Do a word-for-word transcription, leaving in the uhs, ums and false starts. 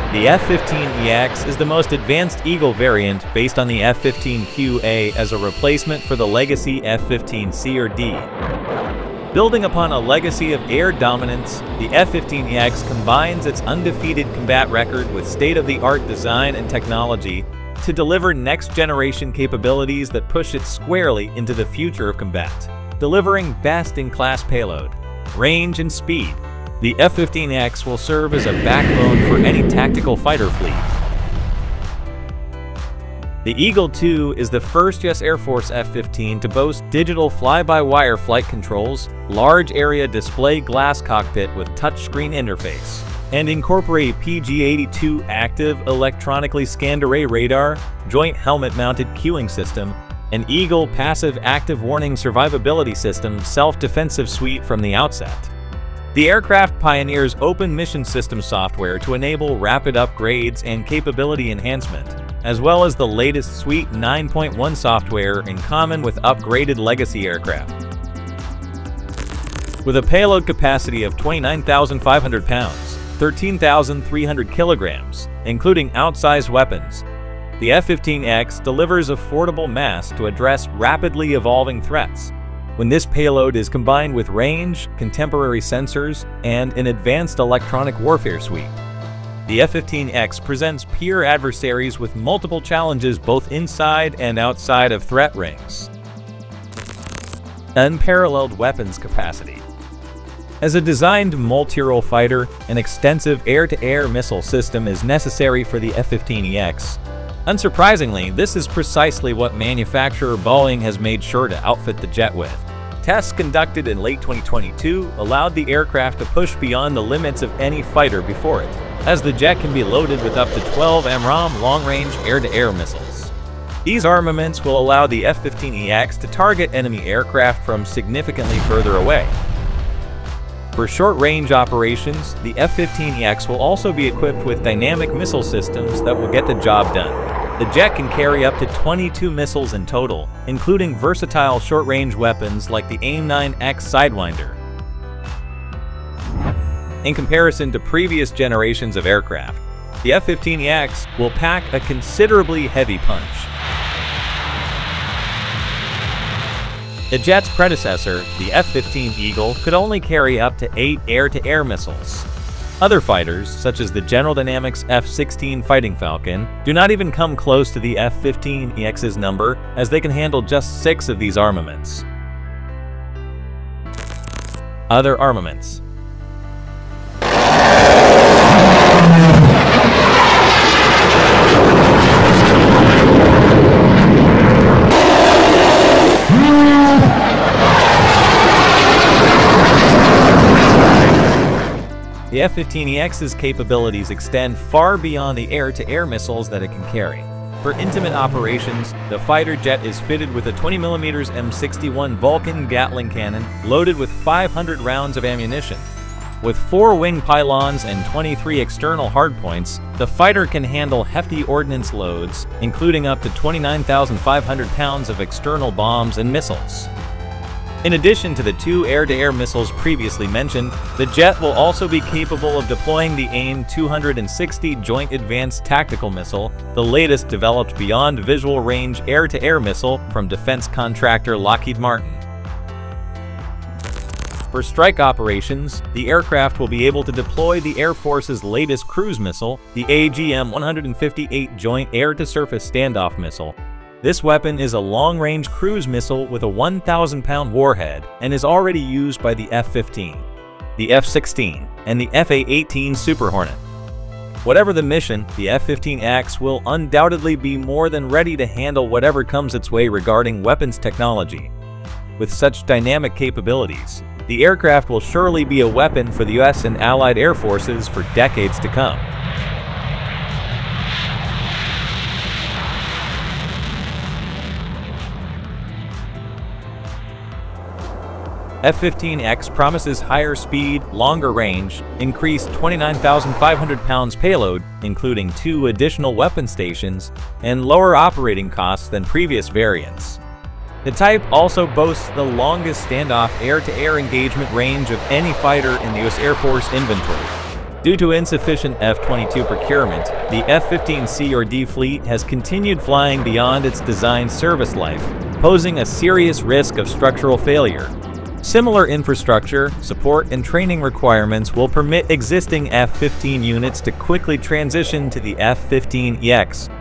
The F fifteen E X is the most advanced Eagle variant based on the F fifteen Q A as a replacement for the legacy F fifteen C or D. Building upon a legacy of air dominance, the F fifteen E X combines its undefeated combat record with state-of-the-art design and technology to deliver next-generation capabilities that push it squarely into the future of combat, delivering best-in-class payload, range, and speed. The F fifteen E X will serve as a backbone for any tactical fighter fleet. The Eagle two is the first U S Air Force F fifteen to boast digital fly-by-wire flight controls, large area display glass cockpit with touchscreen interface, and incorporate P G eighty-two active electronically scanned array radar, joint helmet-mounted cueing system, and Eagle passive active warning survivability system self-defensive suite from the outset. The aircraft pioneers open mission system software to enable rapid upgrades and capability enhancement, as well as the latest Suite nine point one software in common with upgraded legacy aircraft. With a payload capacity of twenty-nine thousand five hundred pounds, thirteen thousand three hundred kilograms, including outsized weapons, the F fifteen E X delivers affordable mass to address rapidly evolving threats. When this payload is combined with range, contemporary sensors, and an advanced electronic warfare suite, the F fifteen E X presents peer adversaries with multiple challenges both inside and outside of threat rings. Unparalleled weapons capacity. As a designed multi-role fighter, an extensive air-to-air missile system is necessary for the F fifteen E X. Unsurprisingly, this is precisely what manufacturer Boeing has made sure to outfit the jet with. Tests conducted in late twenty twenty-two allowed the aircraft to push beyond the limits of any fighter before it, as the jet can be loaded with up to twelve M RAAM long-range air-to-air missiles. These armaments will allow the F fifteen E X to target enemy aircraft from significantly further away. For short-range operations, the F fifteen E X will also be equipped with dynamic missile systems that will get the job done. The jet can carry up to twenty-two missiles in total, including versatile short-range weapons like the AIM nine X Sidewinder. In comparison to previous generations of aircraft, the F fifteen E X will pack a considerably heavy punch. The jet's predecessor, the F fifteen Eagle, could only carry up to eight air-to-air missiles. Other fighters, such as the General Dynamics F sixteen Fighting Falcon, do not even come close to the F fifteen E X's number, as they can handle just six of these armaments. Other armaments. The F fifteen E X's capabilities extend far beyond the air-to-air missiles that it can carry. For intimate operations, the fighter jet is fitted with a twenty millimeter M sixty-one Vulcan Gatling cannon loaded with five hundred rounds of ammunition. With four wing pylons and twenty-three external hardpoints, the fighter can handle hefty ordnance loads, including up to twenty-nine thousand five hundred pounds of external bombs and missiles. In addition to the two air-to-air missiles previously mentioned, the jet will also be capable of deploying the AIM two sixty Joint Advanced Tactical Missile, the latest developed beyond visual range air-to-air missile from defense contractor Lockheed Martin. For strike operations, the aircraft will be able to deploy the Air Force's latest cruise missile, the A G M one fifty-eight Joint Air-to-Surface Standoff Missile. This weapon is a long-range cruise missile with a one thousand pound warhead and is already used by the F fifteen, the F sixteen, and the F A eighteen Super Hornet. Whatever the mission, the F fifteen E X will undoubtedly be more than ready to handle whatever comes its way regarding weapons technology. With such dynamic capabilities, the aircraft will surely be a weapon for the U S and Allied air forces for decades to come. F fifteen E X promises higher speed, longer range, increased twenty-nine thousand five hundred pounds payload, including two additional weapon stations, and lower operating costs than previous variants. The type also boasts the longest standoff air-to-air engagement range of any fighter in the U S Air Force inventory. Due to insufficient F twenty-two procurement, the F fifteen C or D fleet has continued flying beyond its designed service life, posing a serious risk of structural failure. Similar infrastructure, support, and training requirements will permit existing F fifteen units to quickly transition to the F fifteen E X,